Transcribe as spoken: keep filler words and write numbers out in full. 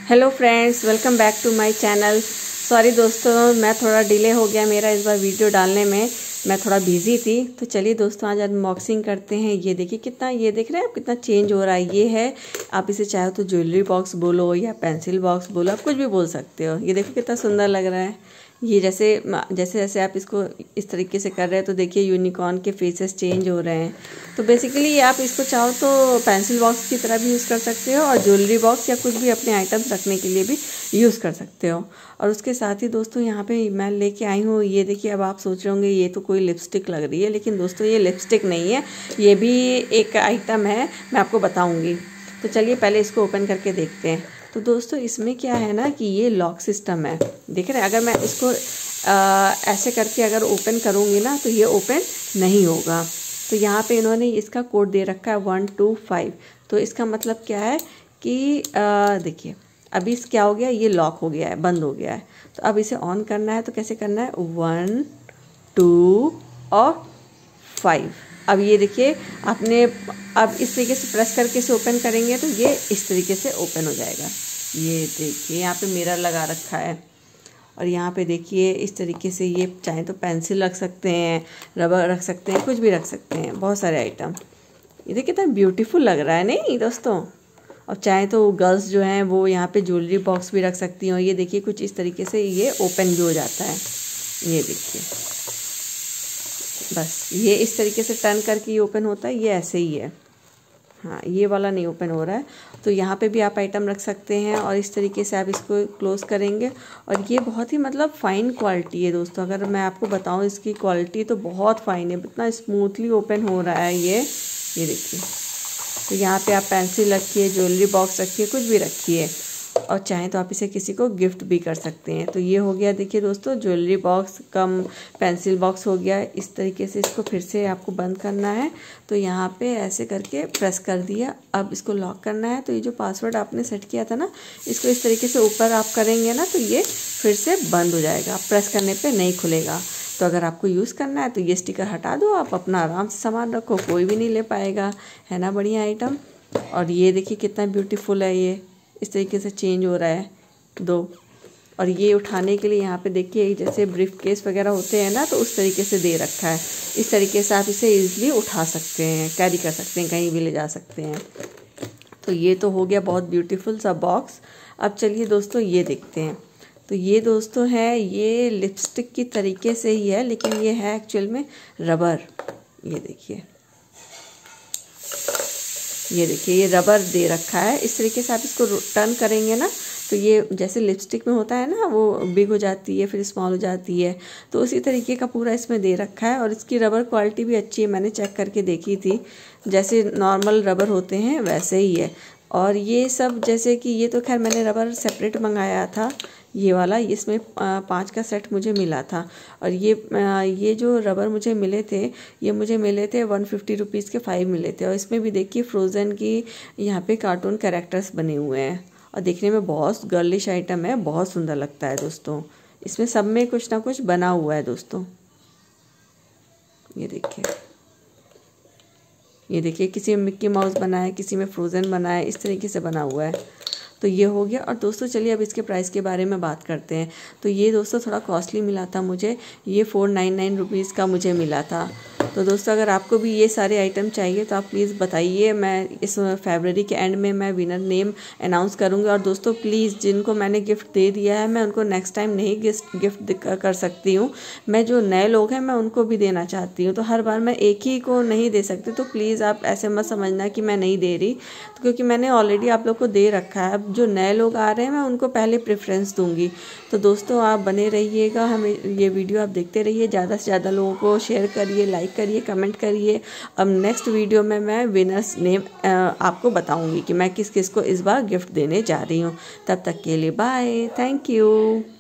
Hello friends, welcome back to my channel. Sorry दोस्तों, मैं थोड़ा डिले हो गया मेरा इस बार वीडियो डालने में, मैं थोड़ा बिजी थी। तो चलिए दोस्तों, आज अनबॉक्सिंग करते हैं। ये देखिए कितना, ये देख रहे हैं आप कितना चेंज हो रहा है। ये है, आप इसे चाहो तो ज्वेलरी बॉक्स बोलो या पेंसिल बॉक्स बोलो, आप कुछ भी बोल सकते हो। ये देखो कितना सुंदर लग रहा है। ये जैसे जैसे जैसे आप इसको इस तरीके से कर रहे हैं तो देखिए यूनिकॉर्न के फेसेस चेंज हो रहे हैं। तो बेसिकली आप इसको चाहो तो पेंसिल बॉक्स की तरह भी यूज़ कर सकते हो और ज्वेलरी बॉक्स या कुछ भी अपने आइटम्स रखने के लिए भी यूज़ कर सकते हो। और उसके साथ ही दोस्तों यहाँ पे मैं लेके आई हूँ, ये देखिए। अब आप सोच रहे होंगे ये तो कोई लिपस्टिक लग रही है, लेकिन दोस्तों ये लिपस्टिक नहीं है, ये भी एक आइटम है, मैं आपको बताऊँगी। तो चलिए पहले इसको ओपन करके देखते हैं। तो दोस्तों इसमें क्या है ना कि ये लॉक सिस्टम है, देख रहे हैं। अगर मैं इसको आ, ऐसे करके अगर ओपन करूँगी ना तो ये ओपन नहीं होगा। तो यहाँ पे इन्होंने इसका कोड दे रखा है वन टू फाइव। तो इसका मतलब क्या है कि देखिए अभी इस क्या हो गया, ये लॉक हो गया है, बंद हो गया है। तो अब इसे ऑन करना है तो कैसे करना है, वन टू और फाइव। अब ये देखिए आपने, अब इस तरीके से प्रेस करके इसे ओपन करेंगे तो ये इस तरीके से ओपन हो जाएगा। ये देखिए यहाँ पे मिरर लगा रखा है और यहाँ पे देखिए इस तरीके से, ये चाहे तो पेंसिल रख सकते हैं, रबर रख सकते हैं, कुछ भी रख सकते हैं, बहुत सारे आइटम। ये देखिए कितना ब्यूटीफुल लग रहा है नहीं दोस्तों। और चाहे तो गर्ल्स जो हैं वो यहाँ पे ज्वेलरी बॉक्स भी रख सकती हैं। ये देखिए कुछ इस तरीके से ये ओपन भी हो जाता है। ये देखिए बस ये इस तरीके से टर्न करके ये ओपन होता है, ये ऐसे ही है। हाँ, ये वाला नहीं ओपन हो रहा है। तो यहाँ पे भी आप आइटम रख सकते हैं और इस तरीके से आप इसको क्लोज़ करेंगे। और ये बहुत ही मतलब फ़ाइन क्वालिटी है दोस्तों। अगर मैं आपको बताऊँ इसकी क्वालिटी तो बहुत फ़ाइन है, इतना स्मूथली ओपन हो रहा है ये ये देखिए। तो यहाँ पे आप पेंसिल रखिए, ज्वेलरी बॉक्स रखिए, कुछ भी रखिए, और चाहें तो आप इसे किसी को गिफ्ट भी कर सकते हैं। तो ये हो गया देखिए दोस्तों, jewellery box cum pencil box हो गया। इस तरीके से इसको फिर से आपको बंद करना है। तो यहाँ पे ऐसे करके प्रेस कर दिया। अब इसको लॉक करना है। तो ये जो पासवर्ड आपने सेट किया था ना, इसको इस तरीके से ऊपर आप करेंगे ना तो ये फिर से बंद हो जाएगा, प्रेस करने पर नहीं खुलेगा। तो अगर आपको यूज़ करना है तो ये स्टिकर हटा दो, आप अपना आराम से सामान रखो, कोई भी नहीं ले पाएगा, है ना। बढ़िया आइटम। और ये देखिए कितना ब्यूटीफुल है, ये इस तरीके से चेंज हो रहा है दो। और ये उठाने के लिए यहाँ पे देखिए जैसे ब्रीफ केस वगैरह होते हैं ना, तो उस तरीके से दे रखा है। इस तरीके से आप इसे इजीली उठा सकते हैं, कैरी कर सकते हैं, कहीं भी ले जा सकते हैं। तो ये तो हो गया बहुत ब्यूटीफुल सा बॉक्स। अब चलिए दोस्तों ये देखते हैं। तो ये दोस्तों है, ये लिपस्टिक की तरीके से ही है, लेकिन ये है एक्चुअल में रबर। ये देखिए, ये देखिए ये रबर दे रखा है। इस तरीके से आप इसको टर्न करेंगे ना तो ये जैसे लिपस्टिक में होता है ना, वो बिग हो जाती है फिर स्मॉल हो जाती है, तो उसी तरीके का पूरा इसमें दे रखा है। और इसकी रबर क्वालिटी भी अच्छी है, मैंने चेक करके देखी थी, जैसे नॉर्मल रबर होते हैं वैसे ही है। और ये सब जैसे कि ये तो खैर मैंने रबर सेपरेट मंगाया था, ये वाला, इसमें पाँच का सेट मुझे मिला था। और ये ये जो रबर मुझे मिले थे, ये मुझे मिले थे वन फिफ्टी रुपीज़ के फाइव मिले थे। और इसमें भी देखिए फ्रोज़न की यहाँ पे कार्टून कैरेक्टर्स बने हुए हैं और देखने में बहुत गर्लिश आइटम है, बहुत सुंदर लगता है दोस्तों। इसमें सब में कुछ ना कुछ बना हुआ है दोस्तों। ये देखिए, ये देखिए किसी में मिक्की माउस बना है, किसी में फ्रोज़न बना है, इस तरीके से बना हुआ है। तो ये हो गया। और दोस्तों चलिए अब इसके प्राइस के बारे में बात करते हैं। तो ये दोस्तों थोड़ा कॉस्टली मिला था मुझे, ये फोर नाइन नाइन रुपीज़ का मुझे मिला था। तो दोस्तों अगर आपको भी ये सारे आइटम चाहिए तो आप प्लीज़ बताइए, मैं इस फरवरी के एंड में मैं विनर नेम अनाउंस करूँगी। और दोस्तों प्लीज़ जिनको मैंने गिफ्ट दे दिया है, मैं उनको नेक्स्ट टाइम नहीं गिफ्ट गिफ्ट कर सकती हूँ, मैं जो नए लोग हैं मैं उनको भी देना चाहती हूँ। तो हर बार मैं एक ही को नहीं दे सकती, तो प्लीज़ आप ऐसे मत समझना कि मैं नहीं दे रही, तो क्योंकि मैंने ऑलरेडी आप लोग को दे रखा है। अब जो नए लोग आ रहे हैं मैं उनको पहले प्रेफरेंस दूंगी। तो दोस्तों आप बने रहिएगा, हमें ये वीडियो आप देखते रहिए, ज़्यादा से ज़्यादा लोगों को शेयर करिए, लाइक करिए, कमेंट करिए। अब नेक्स्ट वीडियो में मैं विनर्स नेम आपको बताऊंगी कि मैं किस किस को इस बार गिफ्ट देने जा रही हूँ। तब तक के लिए बाय, थैंक यू।